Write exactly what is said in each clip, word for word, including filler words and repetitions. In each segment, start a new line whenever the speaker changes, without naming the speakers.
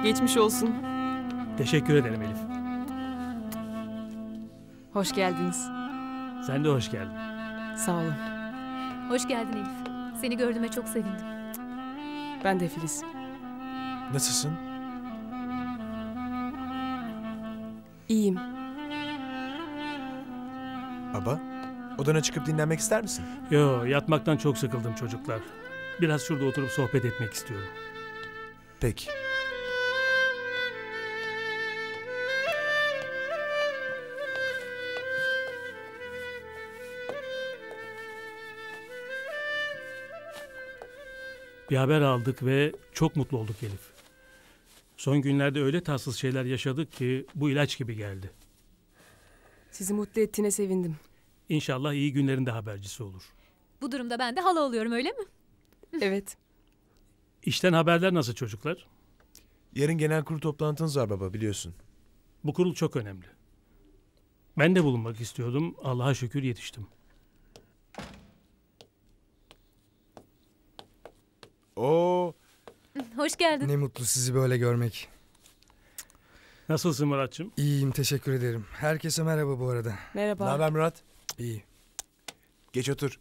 Geçmiş olsun.
Teşekkür ederim Elif.
Hoş geldiniz.
Sen de hoş geldin.
Sağ olun.
Hoş geldin Elif. Seni gördüğüme çok sevindim.
Ben de Filiz.
Nasılsın?
İyiyim.
Baba, odana çıkıp dinlenmek ister misin?
Yo, yatmaktan çok sıkıldım çocuklar. Biraz şurada oturup sohbet etmek istiyorum.
Peki.
Bir haber aldık ve çok mutlu olduk Elif. Son günlerde öyle tatsız şeyler yaşadık ki bu ilaç gibi geldi.
Sizi mutlu ettiğine sevindim.
İnşallah iyi günlerinde habercisi olur.
Bu durumda ben de hala oluyorum, öyle mi?
Evet.
İşten haberler nasıl çocuklar?
Yarın genel kurul toplantınız var baba, biliyorsun.
Bu kurul çok önemli. Ben de bulunmak istiyordum. Allah'a şükür yetiştim.
Oo,
Hoş geldin.
Ne mutlu sizi böyle görmek.
Nasılsın Muratçım?
İyiyim, teşekkür ederim. Herkese merhaba bu arada.
Merhaba.
ne haber Murat?
İyi.
Geç otur.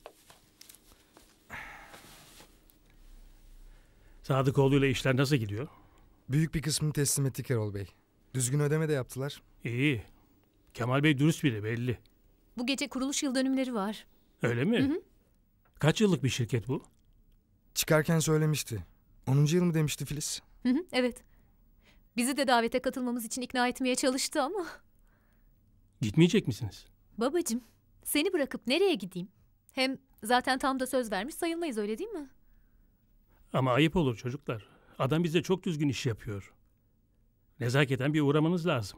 Sadıkoğlu ile işler nasıl gidiyor?
Büyük bir kısmını teslim ettik Erol Bey. Düzgün ödeme de yaptılar.
İyi. Kemal Bey dürüst biri belli.
Bu gece kuruluş yıl dönümleri var.
Öyle mi?
Hı hı.
Kaç yıllık bir şirket bu?
Çıkarken söylemişti. onuncu yıl mı demişti Filiz?
Hı hı, evet. Bizi de davete katılmamız için ikna etmeye çalıştı ama...
Gitmeyecek misiniz?
Babacığım, seni bırakıp nereye gideyim? Hem zaten tam da söz vermiş sayılmayız, öyle değil mi?
Ama ayıp olur çocuklar. Adam bize çok düzgün iş yapıyor. Nezaketen bir uğramanız lazım.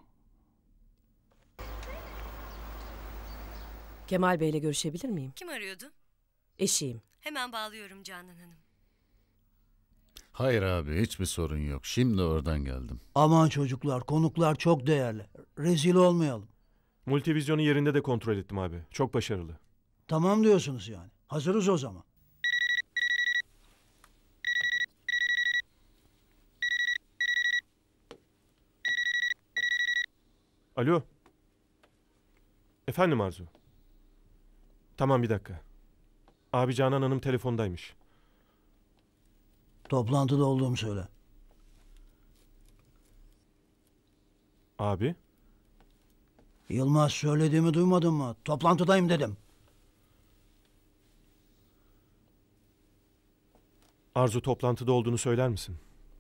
Kemal Bey'le görüşebilir miyim?
Kim arıyordu?
Eşiyim.
Hemen bağlıyorum Canan Hanım.
Hayır abi, hiçbir sorun yok. Şimdi oradan geldim.
Aman çocuklar, konuklar çok değerli. Rezil olmayalım.
Multivizyonu yerinde de kontrol ettim abi. Çok başarılı.
Tamam diyorsunuz yani. Hazırız o zaman.
Alo. Efendim Arzu. Tamam, bir dakika. Abi Canan Hanım telefondaymış.
Toplantıda olduğumu söyle.
Abi?
Yılmaz, söylediğimi duymadın mı? Toplantıdayım dedim.
Arzu, toplantıda olduğunu söyler misin?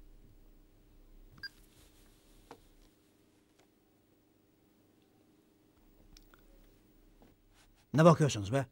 Ne bakıyorsunuz be?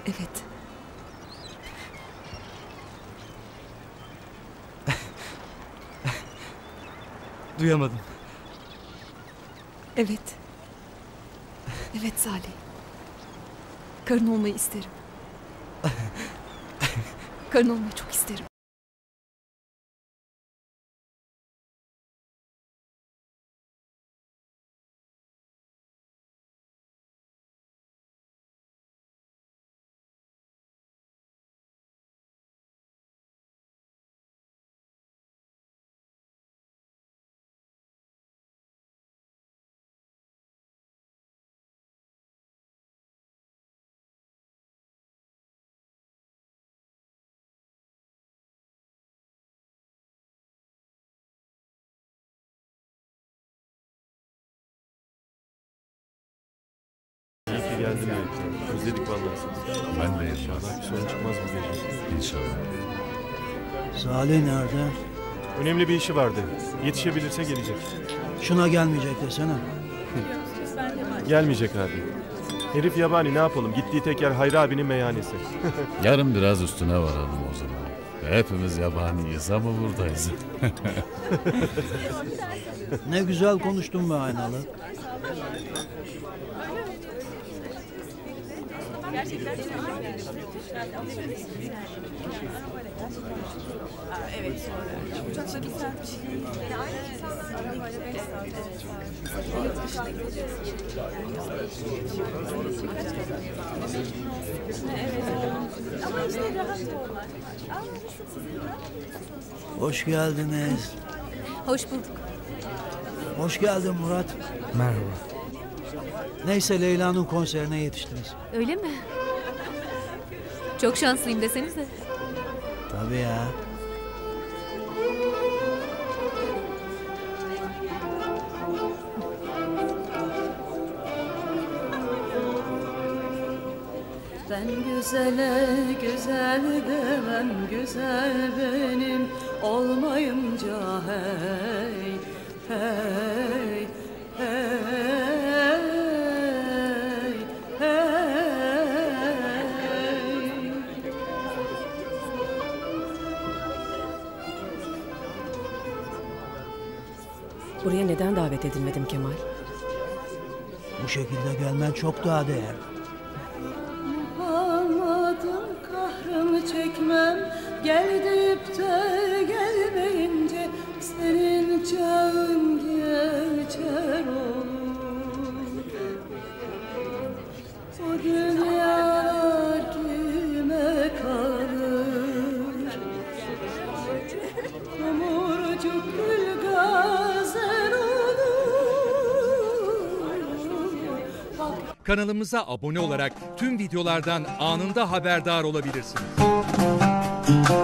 Evet.
Duyamadım.
Evet. Evet Salih. Karın olmayı isterim. Karın olmayı çok isterim.
İyi ki geldin Melek. Özledik vallahi seni.
Ben de
İnşallah bir sorun çıkmaz bu gece.
İnşallah.
Salih nerede?
Önemli bir işi vardı. Yetişebilirse gelecek.
Şuna gelmeyecek desene.
Gelmeyecek abi. Herif yabani, ne yapalım? Gittiği tek yer Hayri abinin meyhanesi.
Yarın biraz üstüne varalım o zaman. Hepimiz yabaniyiz ama buradayız.
Ne güzel konuştun be Aynalı. Hoş geldiniz.
Hoş bulduk.
Hoş geldin Murat.
Merhaba.
Neyse Leyla'nın konserine yetiştiniz.
Öyle mi? Çok şanslıyım desenize.
Tabii ya.
Ben güzele güzel demem, güzel benim olmayınca hey hey hey hey.
Buraya neden davet edilmedim Kemal?
Bu şekilde gelmen çok daha değerli.
Muhammad'ın kahrını çekmem, gel deyip de gelmeyince senin çağın geçer olur. O dünyalar kime kalır? Tomurcuk gül gazel olur. Bak.
Kanalımıza abone olarak tüm videolardan anında haberdar olabilirsiniz.